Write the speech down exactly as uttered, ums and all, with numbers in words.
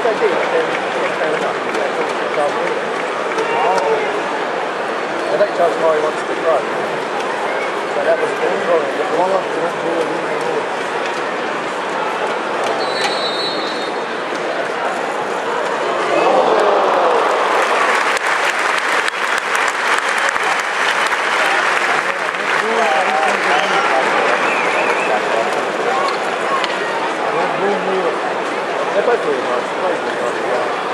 go deep, then fair enough. I don't charge more he wants to throw. So that was the wrong. They're both really nice. Both really nice.